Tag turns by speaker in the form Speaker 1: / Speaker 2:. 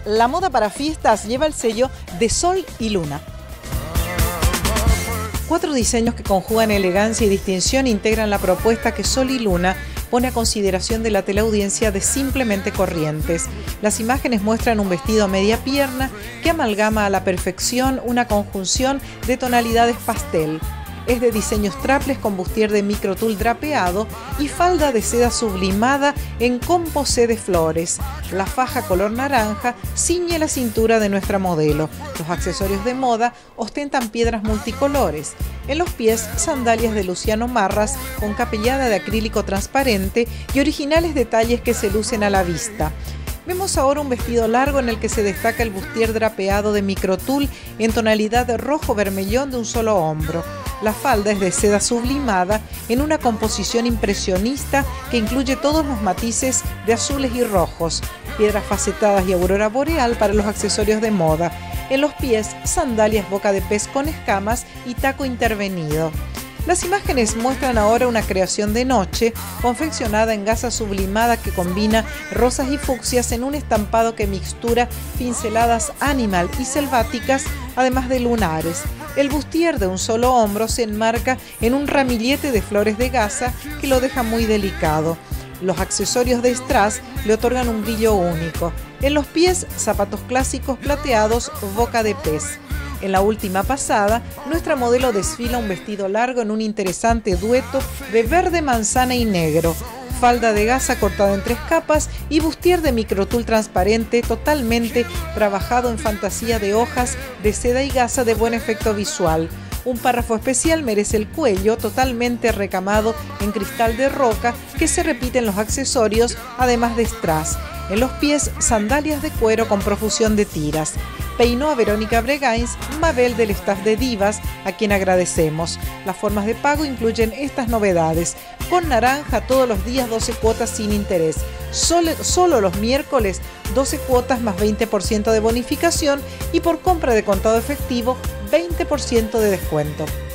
Speaker 1: la moda para fiestas lleva el sello de Sol y Luna. 4 diseños que conjugan elegancia y distinción integran la propuesta que Sol y Luna pone a consideración de la teleaudiencia de Simplemente Corrientes. Las imágenes muestran un vestido a media pierna que amalgama a la perfección una conjunción de tonalidades pastel. Es de diseño strapless con bustier de microtul drapeado y falda de seda sublimada en composé de flores. La faja color naranja ciñe la cintura de nuestra modelo. Los accesorios de moda ostentan piedras multicolores. En los pies, sandalias de Luciano Marras con capellada de acrílico transparente y originales detalles que se lucen a la vista. Vemos ahora un vestido largo en el que se destaca el bustier drapeado de microtul en tonalidad de rojo vermellón de un solo hombro. La falda es de seda sublimada en una composición impresionista que incluye todos los matices de azules y rojos, piedras facetadas y aurora boreal para los accesorios de moda. En los pies, sandalias boca de pez con escamas y taco intervenido. Las imágenes muestran ahora una creación de noche, confeccionada en gasa sublimada que combina rosas y fucsias en un estampado que mixtura pinceladas animal y selváticas, además de lunares. El bustier de un solo hombro se enmarca en un ramillete de flores de gasa que lo deja muy delicado. Los accesorios de strass le otorgan un brillo único. En los pies, zapatos clásicos plateados, boca de pez. En la última pasada, nuestra modelo desfila un vestido largo en un interesante dueto de verde, manzana y negro, falda de gasa cortada en 3 capas y bustier de microtul transparente totalmente trabajado en fantasía de hojas de seda y gasa de buen efecto visual. Un párrafo especial merece el cuello, totalmente recamado en cristal de roca que se repite en los accesorios, además de strass. En los pies, sandalias de cuero con profusión de tiras. Peinó a Verónica Bregains, Mabel del staff de Divas, a quien agradecemos. Las formas de pago incluyen estas novedades. Con naranja todos los días 12 cuotas sin interés. Solo los miércoles 12 cuotas más 20% de bonificación y por compra de contado efectivo 20% de descuento.